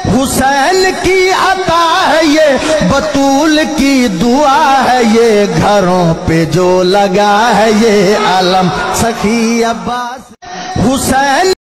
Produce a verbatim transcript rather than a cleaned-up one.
हुसैन की अता है ये, बतूल की दुआ है ये, घरों पे जो लगा है ये आलम सखी अब्बास। हुसैन